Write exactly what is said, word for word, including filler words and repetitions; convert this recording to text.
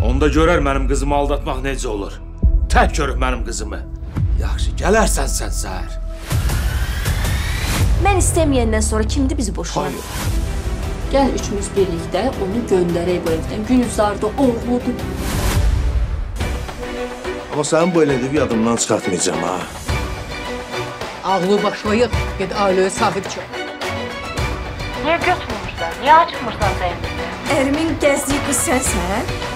Onda görər mənim qızımı aldatmaq necə olur. Tək görüb mənim qızımı. Yaxşı, gələrsən sən səhər. Mən istəməyəndən sonra kimdir bizi boşayan? Gəl üçümüz birlikdə onu göndərək bu evdən. Gülzarda oğludur. Ama sen bu elədiyi yadımdan çıxartmayacağım ha. Ağlı başına yığ, ged aileye sahip çık. Niye götürmürsən? Niye açmırsan zəyimizə? Ərimin gəzdiyi qız sənsən?